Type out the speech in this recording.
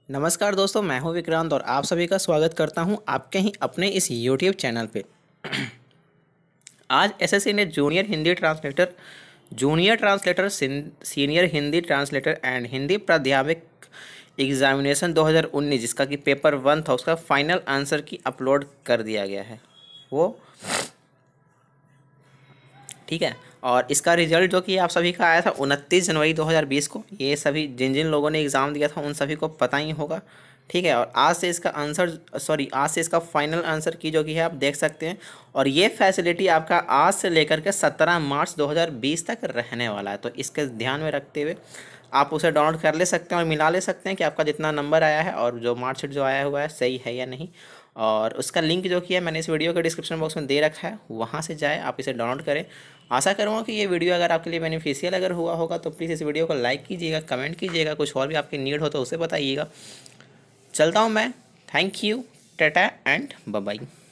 नमस्कार दोस्तों, मैं हूं विक्रांत और आप सभी का स्वागत करता हूं आपके ही अपने इस YouTube चैनल पे। आज एसएससी ने junior translator, senior Hindi translator and Hindi प्राध्यापक एग्जामिनेशन 2019 जिसका कि पेपर 1 था, उसका फाइनल आंसर की अपलोड कर दिया गया है वो। ठीक है, और इसका रिजल्ट जो कि आप सभी का आया था 29 जनवरी 2020 को। ये सभी जिन जिन लोगों ने एग्ज़ाम दिया था उन सभी को पता ही होगा। ठीक है, और आज से इसका फाइनल आंसर की जो कि है आप देख सकते हैं। और ये फैसिलिटी आपका आज से लेकर के 17 मार्च 2020 तक रहने वाला है, तो इसके ध्यान में रखते हुए आप उसे डाउनलोड कर ले सकते हैं और मिला ले सकते हैं कि आपका जितना नंबर आया है और जो मार्कशीट जो आया हुआ है सही है या नहीं। और उसका लिंक जो कि है मैंने इस वीडियो के डिस्क्रिप्शन बॉक्स में दे रखा है, वहाँ से जाए आप इसे डाउनलोड करें। आशा करूँगा कि ये वीडियो अगर आपके लिए बेनिफिशियल अगर हुआ होगा तो प्लीज़ इस वीडियो को लाइक कीजिएगा, कमेंट कीजिएगा, कुछ और भी आपकी नीड हो तो उसे बताइएगा। चलता हूँ मैं। Thank you, tata and bye bye.